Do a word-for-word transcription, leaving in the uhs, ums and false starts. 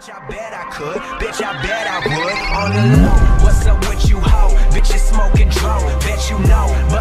Bitch, I bet I could. Bitch, I bet I would. On the low, what's up with you, ho? Bitch, you smoking dro. Bet you know.